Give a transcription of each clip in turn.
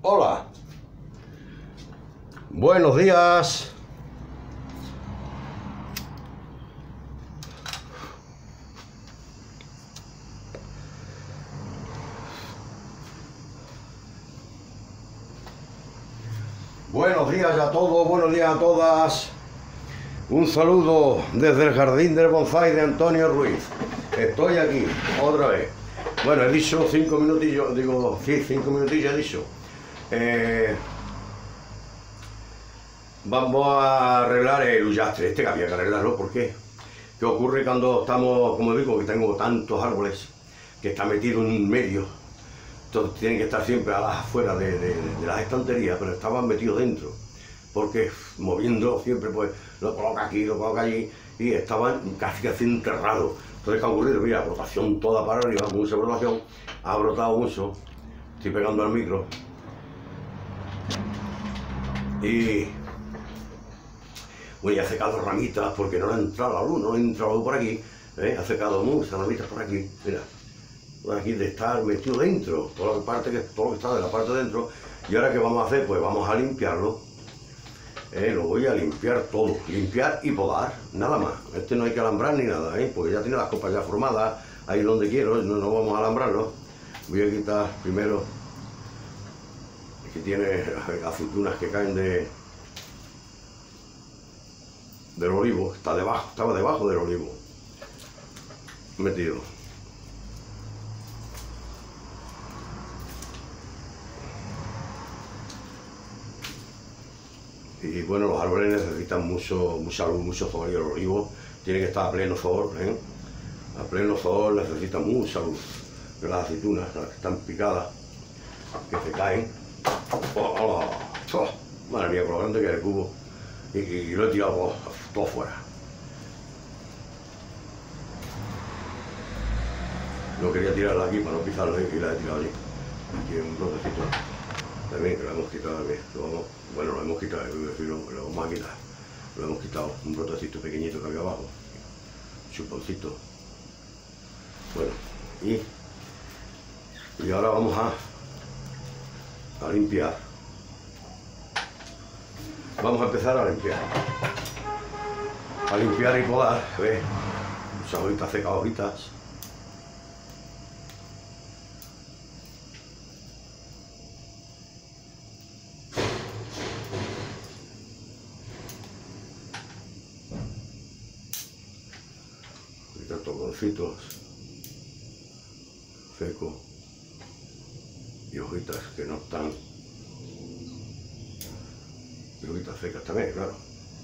Hola. Buenos días. Buenos días a todos, buenos días a todas. Un saludo desde el Jardín del Bonsái de Antonio Ruiz. Estoy aquí, otra vez. Bueno, he dicho 5 minutillos, digo, sí, 5 minutillos he dicho. Vamos a arreglar el ullastre, este que había que arreglarlo, ¿por qué? ¿Qué ocurre cuando estamos, como digo, que tengo tantos árboles, que está metido en un medio? Entonces tienen que estar siempre a las afueras de las estanterías, pero estaban metidos dentro, porque moviendo siempre, pues, lo coloca aquí, lo coloca allí, y estaban casi enterrados. Entonces, ¿qué ha ocurrido? Mira, brotación toda para arriba, mucha brotación, ha brotado mucho, estoy pegando al micro, y bueno, y ha secado ramitas, porque no le ha entrado la luz, no le ha entrado la luz por aquí, ha secado muchas ramitas por aquí, mira. Aquí de estar metido dentro, todo lo que está de la parte de dentro. Y ahora, ¿qué vamos a hacer? Pues vamos a limpiarlo. Lo voy a limpiar todo, limpiar y podar, nada más. Este no hay que alambrar ni nada, porque ya tiene las copas ya formadas, ahí donde quiero, no vamos a alambrarlo. Voy a quitar primero, que tiene aceitunas que caen del olivo, estaba debajo del olivo, metido. Y bueno, los árboles necesitan mucha luz, mucho sol, y el olivo tiene que estar a pleno sol, a pleno sol, necesita mucha luz. Las aceitunas, las que están picadas, que se caen. Madre mía, con lo grande que es el cubo, y lo he tirado todo fuera. No quería tirarla aquí para no pisarlo, y la he tirado allí. Aquí en un brotecito también, que lo hemos quitado también. Bueno, lo hemos quitado, lo vamos a quitar. Lo hemos quitado, un brotecito pequeñito que había abajo, chuponcito. Bueno, y ahora vamos a limpiar. Vamos a empezar a limpiar. A limpiar y podar, ¿ves? Muchas hojitas secas, hojitas. Toconcitos secos y hojitas que no están, y hojitas secas también, claro.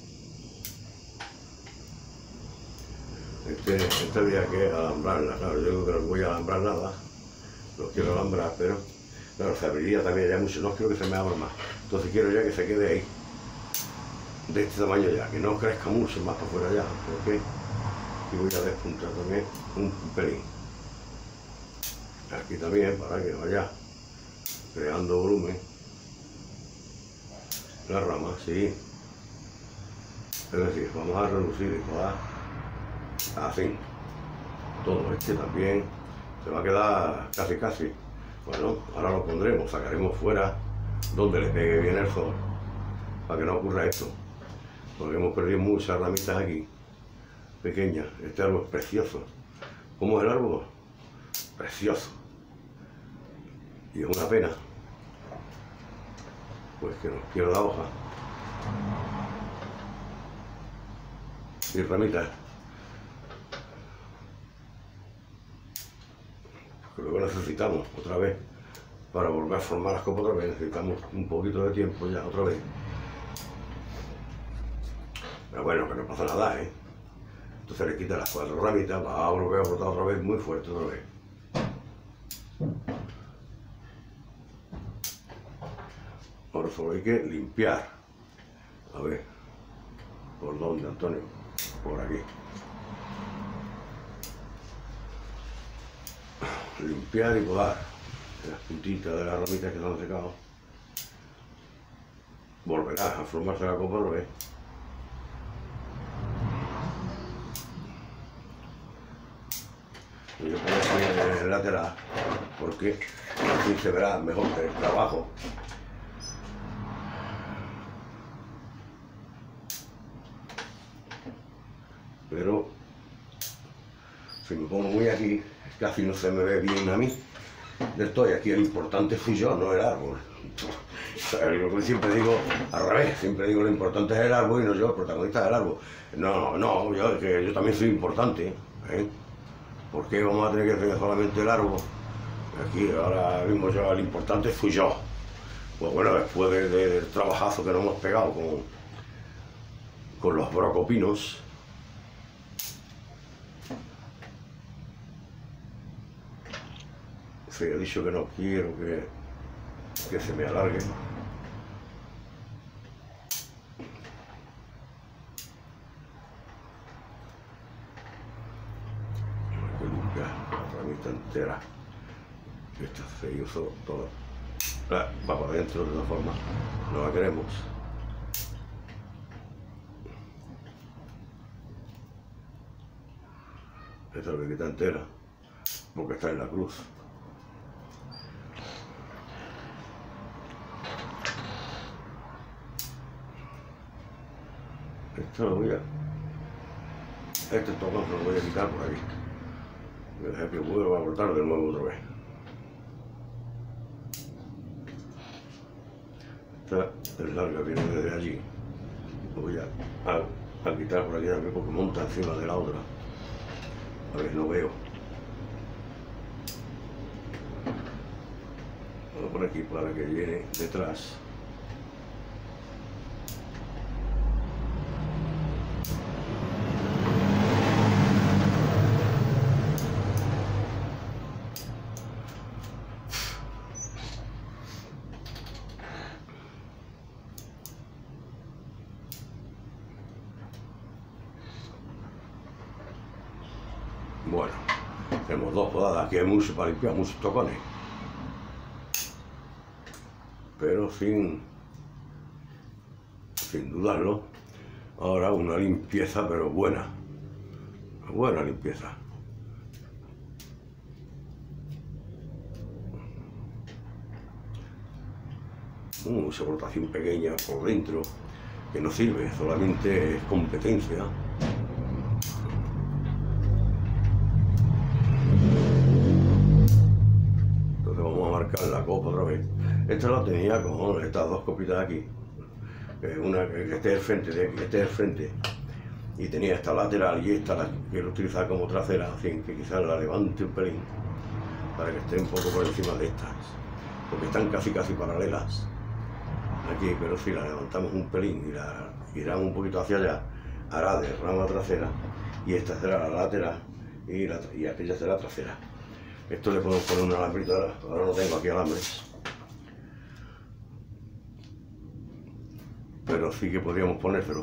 Este había que alambrarla, claro. Yo creo que no voy a alambrar nada, lo quiero alambrar, pero claro, se abriría también ya mucho, no quiero que se me abra más, entonces quiero ya que se quede ahí, de este tamaño ya, que no crezca mucho más para afuera ya, ¿ok? Y voy a despuntar también un pelín. Aquí también, para que vaya creando volumen. La rama, sí. Es decir, vamos a reducir y podar así. Todo este también se va a quedar casi. Bueno, ahora lo pondremos, sacaremos fuera donde le pegue bien el sol, para que no ocurra esto. Porque hemos perdido muchas ramitas aquí. Pequeña, este árbol es precioso. ¿Cómo es el árbol? Precioso. Y es una pena, pues, que nos pierda la hoja y ramitas. Que luego necesitamos otra vez, para volver a formar las copas otra vez, necesitamos un poquito de tiempo ya otra vez. Pero bueno, que no pasa nada, Entonces le quita las 4 ramitas, va a volver a brotar otra vez, muy fuerte otra vez. Ahora solo hay que limpiar. A ver, ¿por dónde, Antonio? Por aquí. Limpiar y podar las puntitas de las ramitas que se han secado. Volverá a formarse la copa otra vez. Yo pongo también en el lateral, porque así se verá mejor el trabajo pero si me pongo muy aquí, casi no se me ve bien a mí. Estoy aquí, el importante fui yo, no el árbol. O sea, lo que siempre digo al revés, siempre digo lo importante es el árbol y no yo, el protagonista del árbol. No, yo también soy importante, ¿eh? ¿Por qué vamos a tener que hacer solamente el árbol? Aquí ahora mismo yo, el importante fui yo. Pues bueno, después del trabajazo que nos hemos pegado con los brocopinos, sí, he dicho que no quiero que se me alargue. Hay que limpiar la ramita entera. Esta se usó toda. Va para adentro de todas formas. No la queremos. Esta la quita entera porque está en la cruz. Esto lo voy a... Este tocón lo voy a quitar por aquí. Voy a dejar que vuelva a brotar de nuevo otra vez. Esta es larga, viene desde allí. Lo voy a quitar por aquí también porque monta encima de la otra. A ver, no veo. Voy a poner aquí para que viene detrás. Bueno, tenemos dos podadas, aquí hay mucho para limpiar, muchos tocones. Pero sin dudarlo, ahora una limpieza, pero buena limpieza. Mucha brotación pequeña por dentro, que no sirve, solamente es competencia. La copa otra vez. Esta la tenía con estas dos copitas aquí, una que esté el frente, este es el frente, y tenía esta lateral y esta la quiero utilizar como trasera, así que quizás la levante un pelín para que esté un poco por encima de estas, porque están casi paralelas aquí, pero si la levantamos un pelín y la giramos un poquito hacia allá, hará de rama trasera y esta será la lateral y aquella será trasera. Esto le podemos poner un alambrito ahora no tengo aquí alambres. Pero sí que podríamos ponérselo.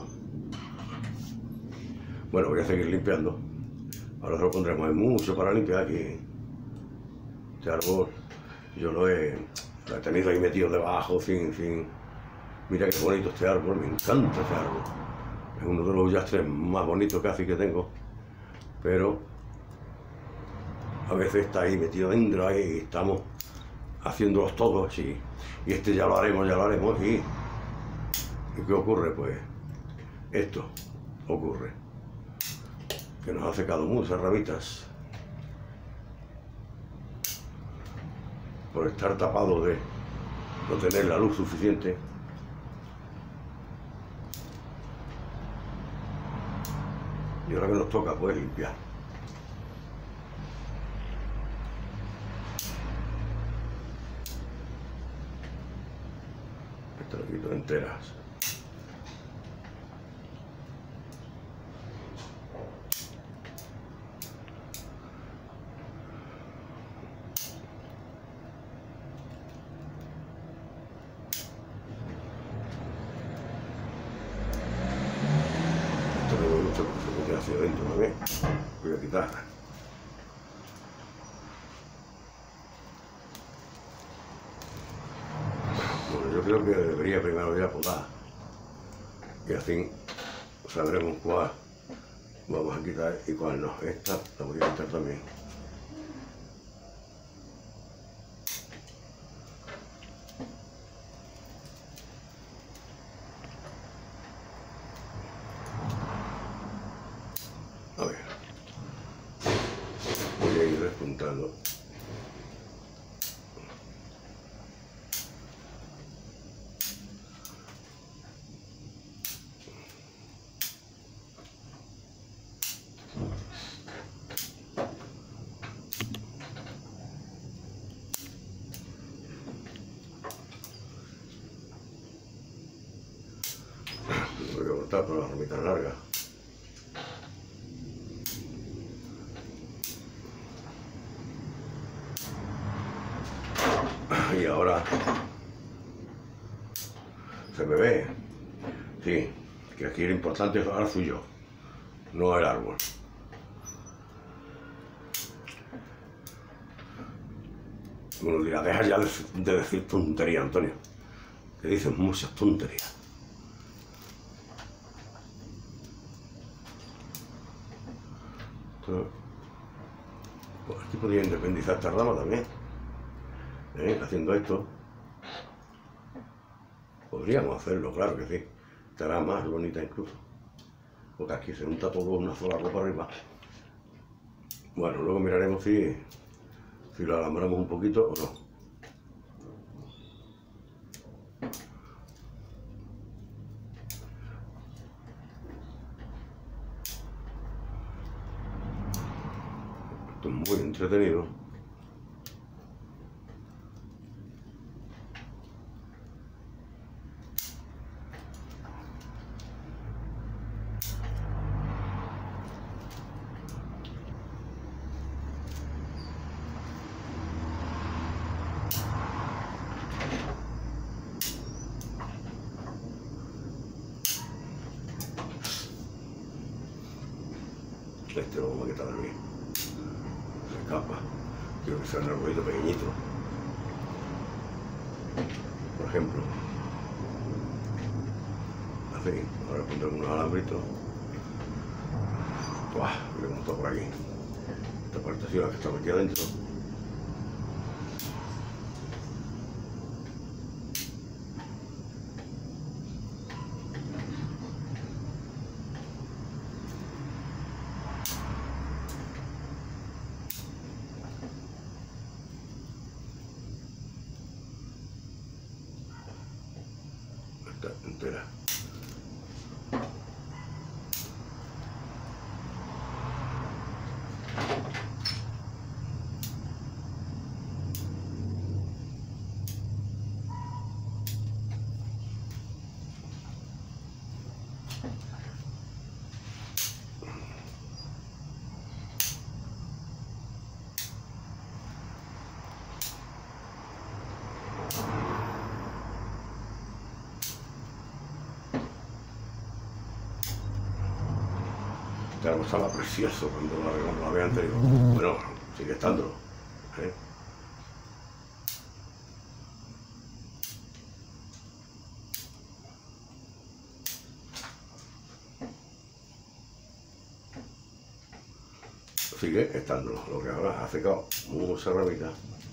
Bueno, voy a seguir limpiando. Ahora se lo pondremos, hay mucho para limpiar aquí. Este árbol, yo lo he tenido ahí metido debajo, sin... Mira qué bonito este árbol, me encanta este árbol. Es uno de los yastres más bonitos casi que tengo. Pero... a veces está ahí metido dentro, ahí estamos haciéndolos todos y este ya lo haremos ¿y qué ocurre? Pues esto ocurre, que nos ha secado muchas ramitas por estar tapado de no tener la luz suficiente. Y ahora que nos toca pues limpiar. Esto lo quito enteras. Esto no me gusta porque se mete hacia adentro también. Voy a quitar. Yo creo que debería primero ya podar y así sabremos cuál vamos a quitar y cuál no. Esta la voy a quitar también. entrando. Voy a cortar por la ramita larga. Y ahora se me ve, sí, que aquí lo importante es ahora soy yo, no el árbol. Bueno, dirá, deja ya de decir tonterías, Antonio, que dices muchas tonterías. Entonces, pues aquí podría independizar esta rama también. Haciendo esto podríamos hacerlo, claro que sí, estará más bonita incluso, porque aquí se junta todo en una sola ropa arriba. Bueno, luego miraremos si lo alambramos un poquito o no. Esto es muy entretenido. Este lo vamos a quitar de aquí. Se escapa. Quiero que sea un arbolito pequeñito. Por ejemplo. Así. Ahora pondré unos alambritos. ¡Buah! Le hemos estado por aquí. Esta parte así, la que está aquí adentro. Entera. Claro, estaba precioso cuando lo arreglamos la vez anterior. Bueno, sigue estándolo. Sigue estándolo. Lo que ahora ha secado mucha ramita.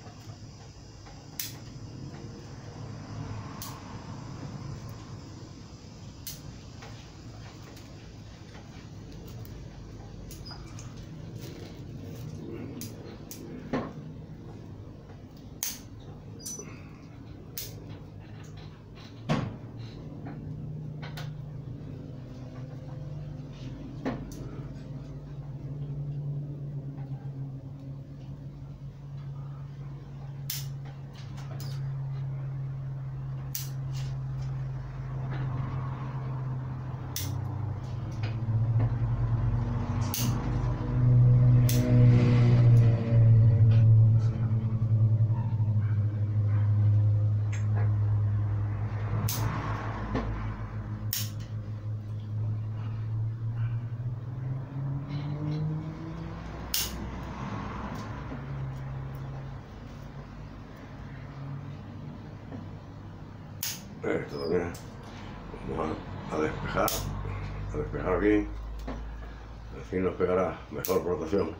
Esto también. Vamos a despejar bien. Así nos pegará mejor rotación.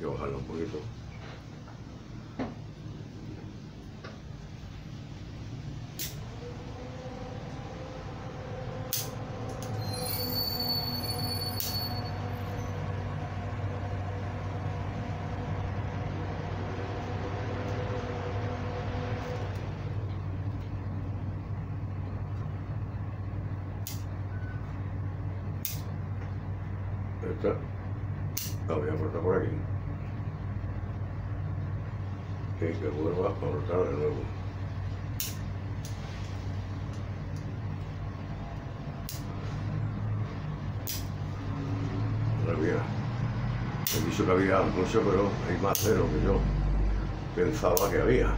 que bajarlo un poquito. Esta la voy a cortar por aquí y que vuelva a cortar de nuevo. Había, he dicho que había mucho, pero hay más de lo que yo pensaba que había.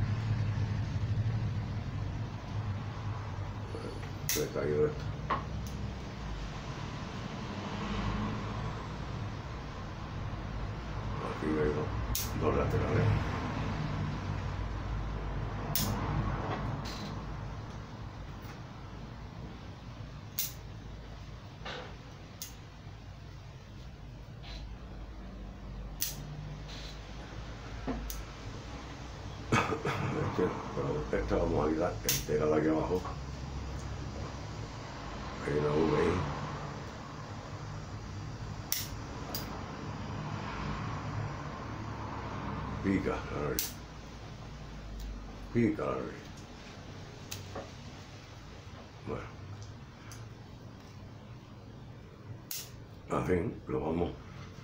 Se ha caído esto. Aquí hay dos laterales. Esta vamos a quitar entera de aquí abajo. Hay una V ahí. Pica la nariz. Pica la nariz. Bueno. Así lo vamos.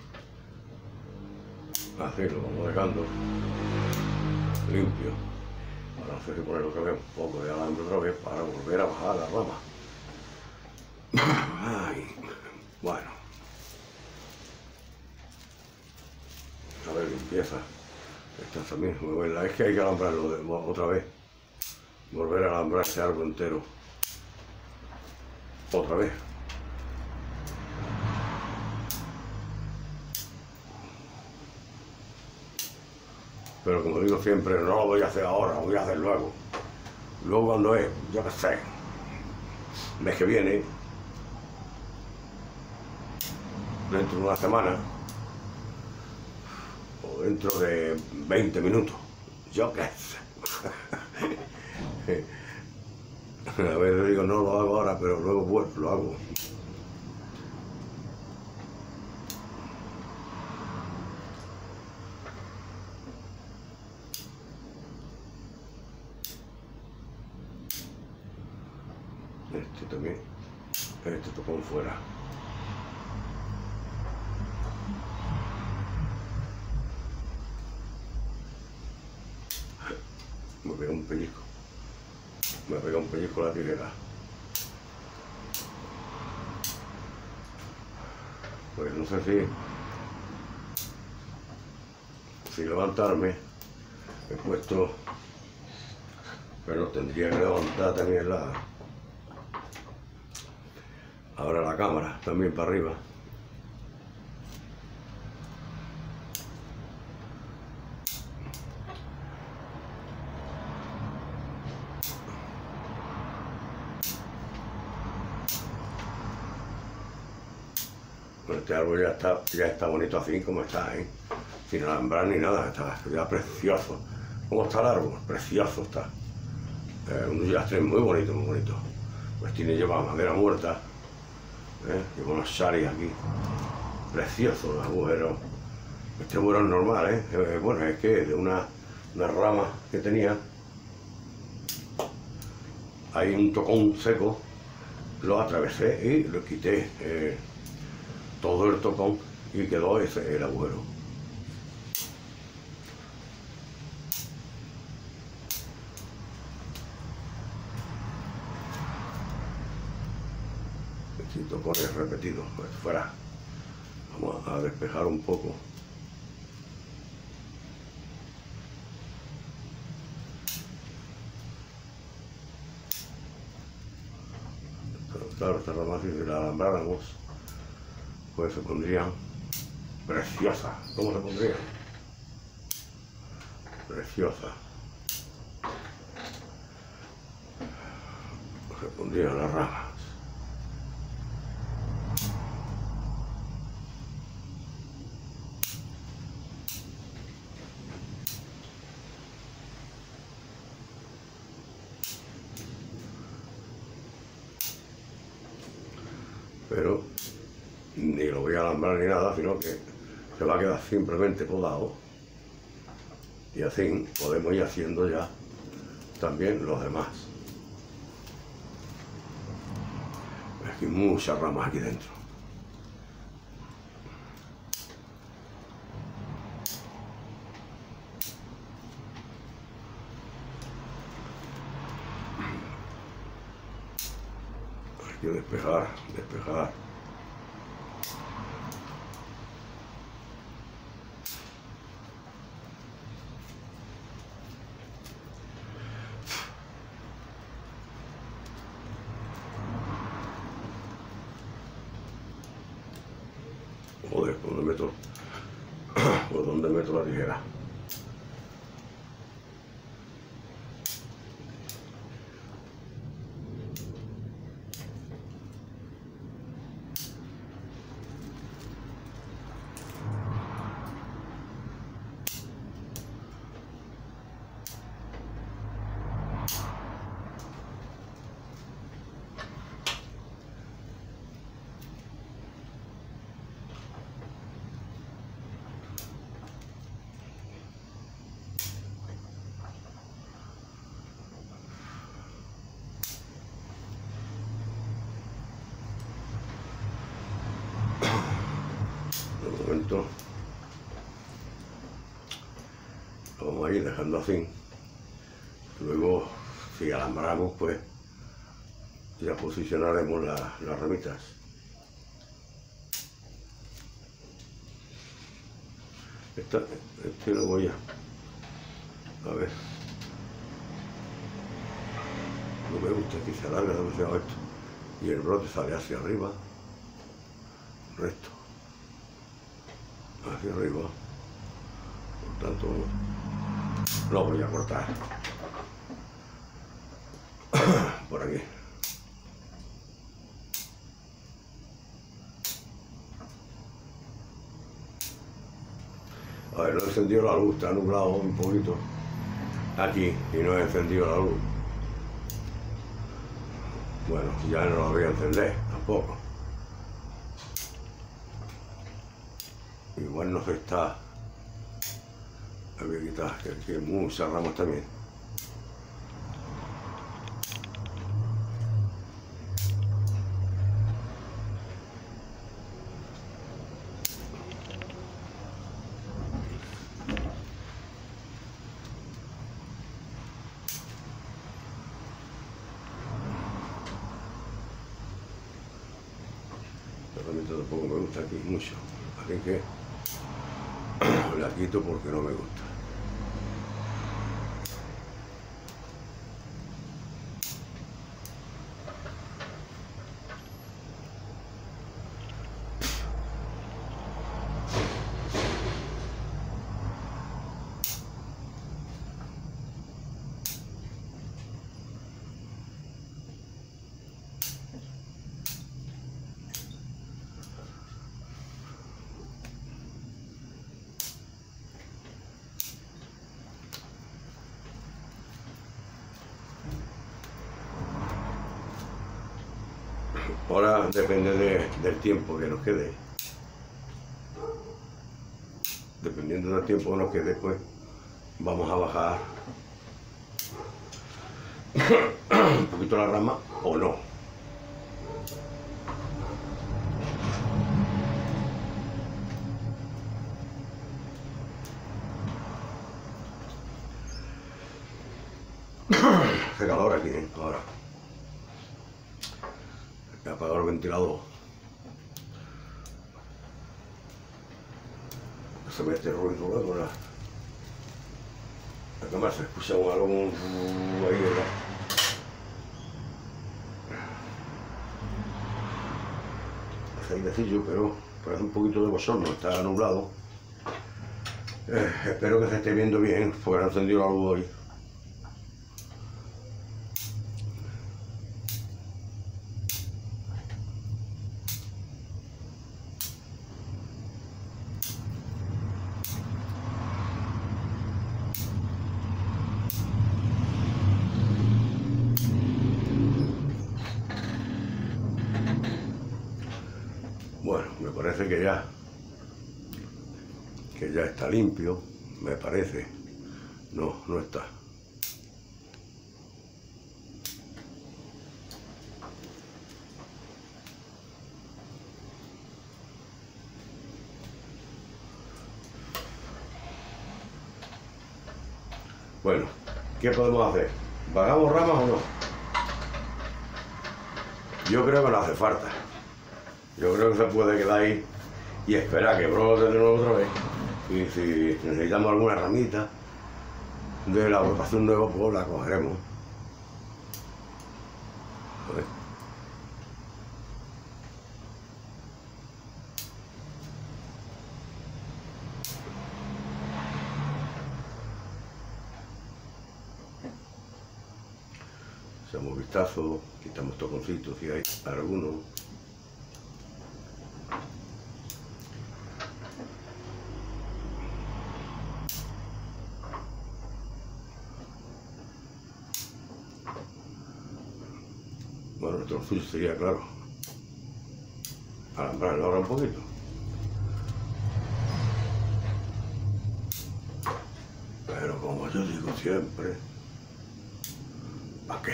Así lo vamos dejando limpio. Ahora no sé si poner otra vez un poco de alambre otra vez para volver a bajar la rama. Ay, bueno. A ver, limpieza. Esta también, es que hay que alambrarlo otra vez. Volver a alambrar ese árbol entero. Otra vez. Pero como digo siempre, no lo voy a hacer ahora, lo voy a hacer luego. Luego cuando es, yo qué sé, el mes que viene, dentro de una semana, o dentro de 20 minutos, yo qué sé. A veces digo, no lo hago ahora, pero luego vuelvo, lo hago. Este también, este tocón fuera. Me pega un pellizco. Me pega un pellizco la tijera. Pues no sé si levantarme. He puesto, pero tendría que levantar también ahora la cámara también para arriba. Este árbol ya está bonito así como está, ¿eh? Sin alambrar ni nada, está ya precioso. ¿Cómo está el árbol? Precioso está. Un yastre muy bonito, muy bonito. Pues lleva madera muerta, lleva unos sharis aquí. Precioso el agujero. Este agujero es normal, bueno, es que de una rama que tenía, hay un tocón seco, lo atravesé y lo quité. Todo el tocón y quedó el agujero. Aquí tocones repetidos, pues fuera. Vamos a despejar un poco. Pero claro, esta rama si la alambráramos, pues se pondrían preciosas. ¿Cómo se pondrían? Preciosas. Se pondrían las ramas. ni lo voy a alambrar ni nada, sino que se va a quedar simplemente podado. Y así podemos ir haciendo ya también los demás. Aquí muchas ramas aquí dentro. Hay que despejar. Joder, ¿por dónde meto la tijera? De momento lo vamos a ir dejando así. Luego, si alambramos, pues ya posicionaremos las ramitas. Este lo voy a ver. No me gusta que se alargue demasiado esto. Y el brote sale hacia arriba, recto, hacia arriba. Por tanto, lo voy a cortar por aquí. A ver, no he encendido la luz, está nublado un poquito aquí y no he encendido la luz. Bueno, ya no la voy a encender tampoco. Igual no se está. Voy a quitar que aquí hay muchas ramas también. Realmente tampoco me gusta aquí mucho, así que la quito porque no me gusta. Ahora depende del tiempo que nos quede. Dependiendo del tiempo que nos quede, pues vamos a bajar un poquito la rama o no. Hace calor aquí, ahora. He apagado el ventilador. Se mete ruido luego la cámara, se escucha un algo ahí, ¿verdad? Hace airecillo, pero parece un poquito de bochorno, está nublado. Espero que se esté viendo bien, porque han encendido la luz hoy. Bueno, me parece que ya está limpio, me parece. No, no está. Bueno, ¿qué podemos hacer? ¿Vagamos ramas o no? Yo creo que no hace falta. Yo creo que se puede quedar ahí y esperar que brote de nuevo otra vez. Y si necesitamos alguna ramita de la agrupación nueva, pues la cogeremos. A ver. Echamos un vistazo, quitamos toconcitos si hay alguno. Bueno, nuestro suyo sería, claro, alambrarlo ahora un poquito. Pero como yo digo siempre, ¿para qué?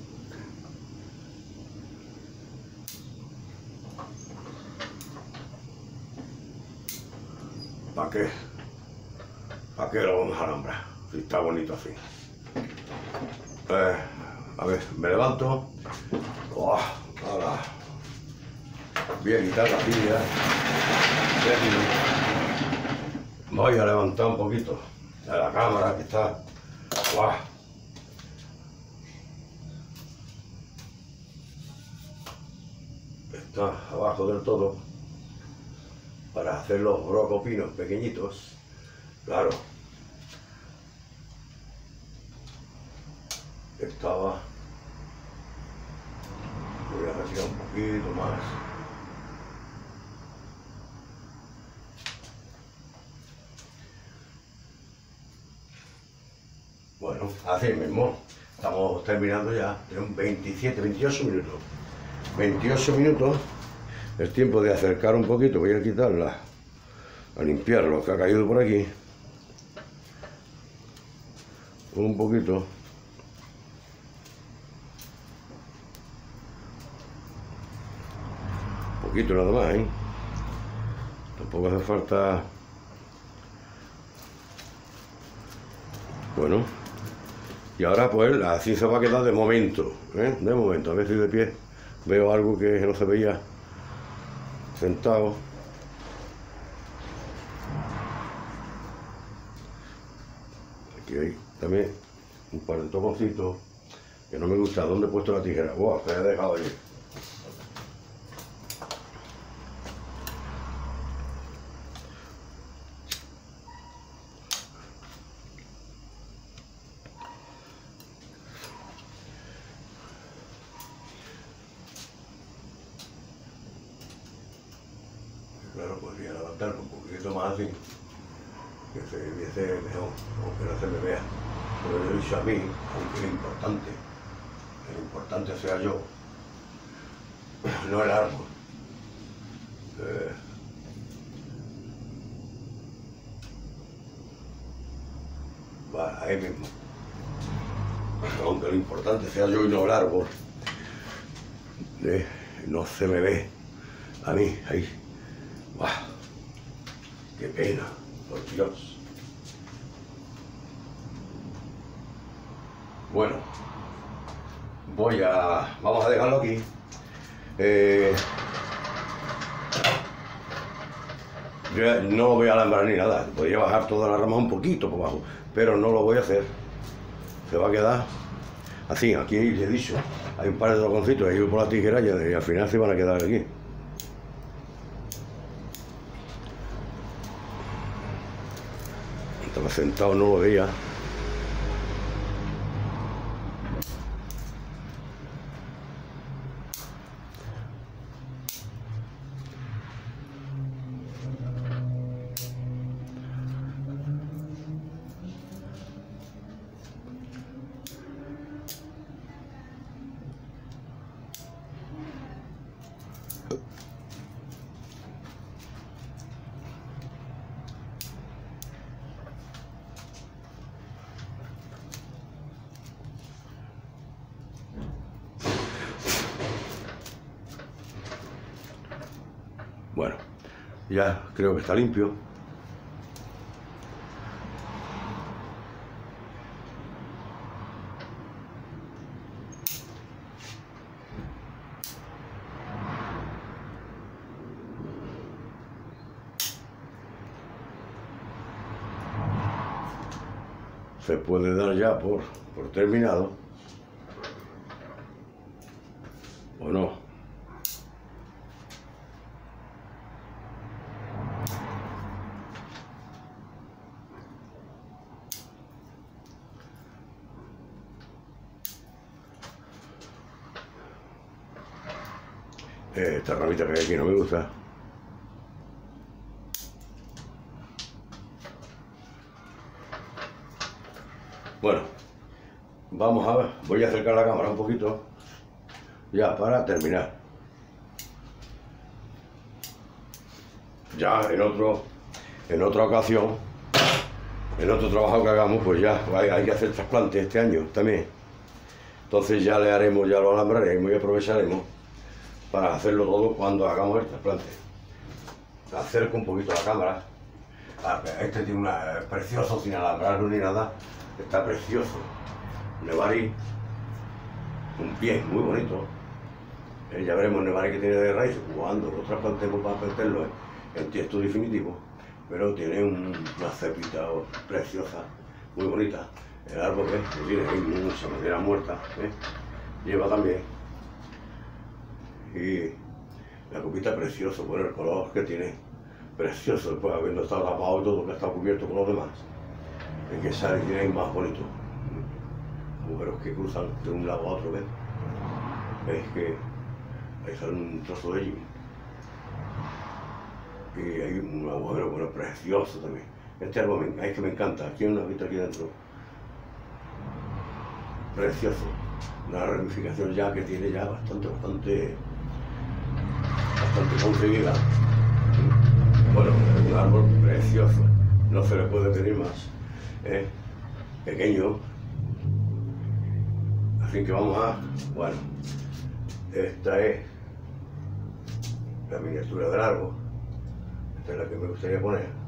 ¿Para qué? ¿Para qué lo vamos a alambrar? Si está bonito así. A ver, me levanto. Oh, ahora. Voy a quitar la silla. Voy a levantar un poquito de la cámara que está. Oh. Está abajo del todo para hacer los brocopinos pequeñitos. Claro. Estaba. Voy a retirar un poquito más. Bueno, así mismo. Estamos terminando ya. Tenemos 28 minutos. 28 minutos. El tiempo de acercar un poquito. Voy a quitarla. A limpiar lo que ha caído por aquí. Un poquito. Poquito nada más, ¿eh? Tampoco hace falta. Bueno, y ahora pues así se va a quedar de momento, ¿eh? De momento, a ver si de pie veo algo que no se veía sentado. Aquí hay también un par de toconcitos que no me gusta. ¿Dónde he puesto la tijera? ¡Wow! Se ha dejado ahí. Claro, podría levantarlo un poquito más así, que se viese mejor, aunque no se me vea. Pero yo he dicho a mí, aunque es importante sea yo, no el árbol. Vale, ahí mismo. Aunque lo importante sea yo y no el árbol, no se me ve a mí ahí. ¡Buah! ¡Qué pena! Por Dios. Bueno, vamos a dejarlo aquí. Yo no lo voy a alambrar ni nada. Podría bajar toda la rama un poquito por abajo, pero no lo voy a hacer. Se va a quedar así. Aquí les he dicho, hay un par de dragoncitos ahí por la tijera y al final se van a quedar aquí. Estaba sentado, no lo veía. Bueno, ya creo que está limpio. Se puede dar ya por terminado, o no. Esta ramita que hay aquí no me gusta. Bueno, vamos a ver, voy a acercar la cámara un poquito, ya para terminar. Ya en otra ocasión, en otro trabajo que hagamos, pues ya hay que hacer trasplantes este año también. Entonces ya le haremos, ya lo alambraremos y aprovecharemos para hacerlo todo cuando hagamos el trasplante. Acerco un poquito la cámara. Este tiene una precioso, sin alambrarlo ni nada. Está precioso. Nebari, un pie muy bonito. Ya veremos el Nebari que tiene de raíz cuando lo trasplantemos para meterlo en tiesto definitivo. Pero tiene una cepita preciosa, muy bonita. El árbol que tiene ahí mucha madera muerta, lleva también. Y la copita preciosa, bueno, el color que tiene, precioso, después habiendo estado tapado y todo, que está cubierto con los demás. El que sale tiene ahí más bonito. Agujeros que cruzan de un lado a otro, ¿ves? Veis que ahí sale un trozo de allí. Y hay un agujero, bueno, precioso también. Este árbol es que me encanta, aquí hay una vista aquí dentro. Precioso. Una ramificación ya que tiene ya bastante conseguida. Bueno, un árbol precioso, no se le puede pedir más. Pequeño. Así que vamos a, bueno, esta es la miniatura del árbol. Esta es la que me gustaría poner.